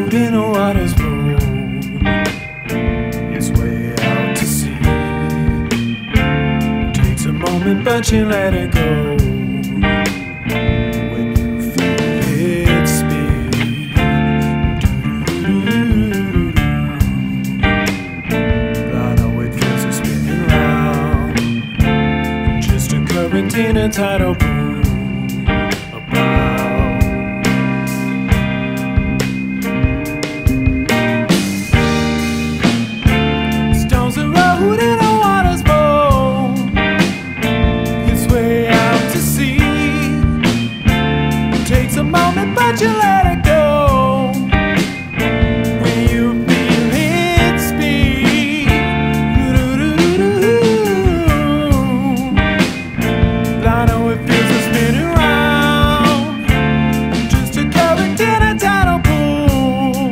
road in a water's road. It's way out to sea. Takes a moment, but you let it go. When you feel its speed. I know it feels a spinning round. Just a current in a tidal pool. But you let it go when you feel its speed. I know it feels a spinning round. Just a current in a tidal pool.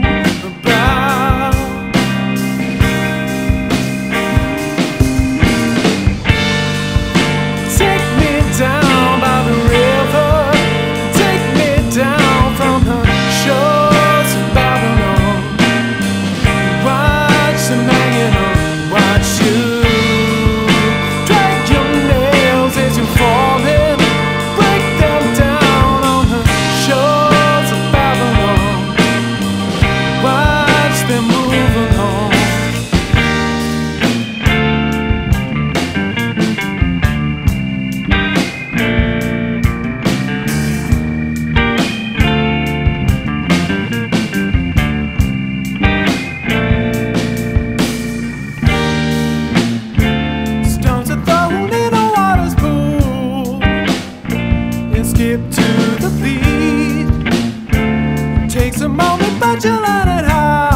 Take me down by the river. Take me down from the shores of Babylon. Watch them hanging on, watch you drag your nails as you fall in. Break them down on the shores of Babylon. Watch them move along. Stones are thrown in a water's pool and skip to the beat. Takes a moment, but you let it out.